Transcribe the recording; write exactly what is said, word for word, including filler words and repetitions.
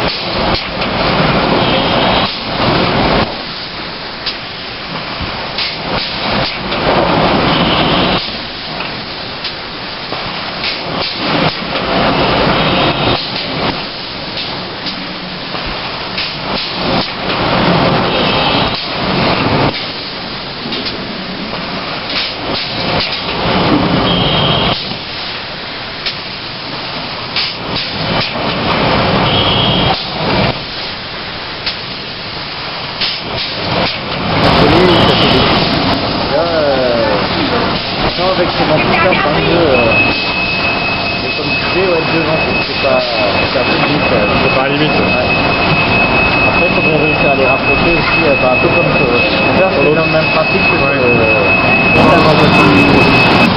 Avec ces ventilateurs, c'est un peu... Euh, et comme tu disais, ouais, deux ventiles, c'est pas... C'est un peu limite. Euh, c'est pas limite. Ouais. Après, il faudrait réussir à les rapprocher aussi, euh, bah, un peu comme... Euh, on verra, c'est dans le même principe que ouais. euh, le...